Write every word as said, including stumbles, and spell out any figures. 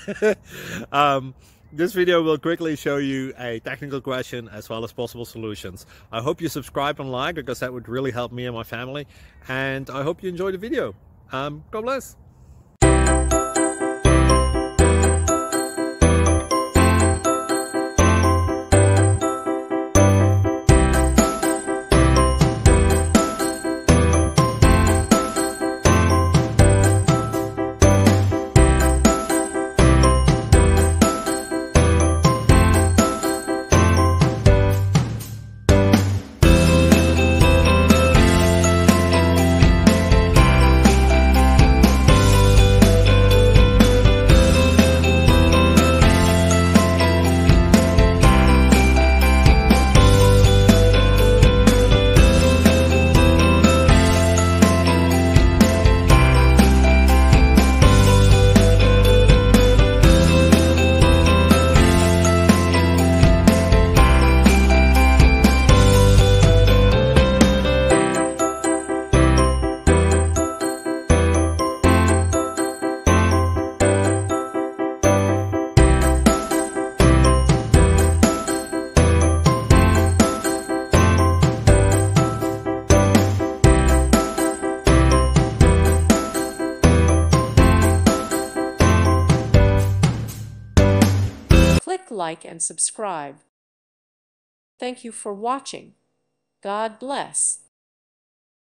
um, this video will quickly show you a technical question as well as possible solutions. I hope you subscribe and like, because that would really help me and my family. And I hope you enjoy the video. Um, God bless. Click like and subscribe. Thank you for watching. God bless.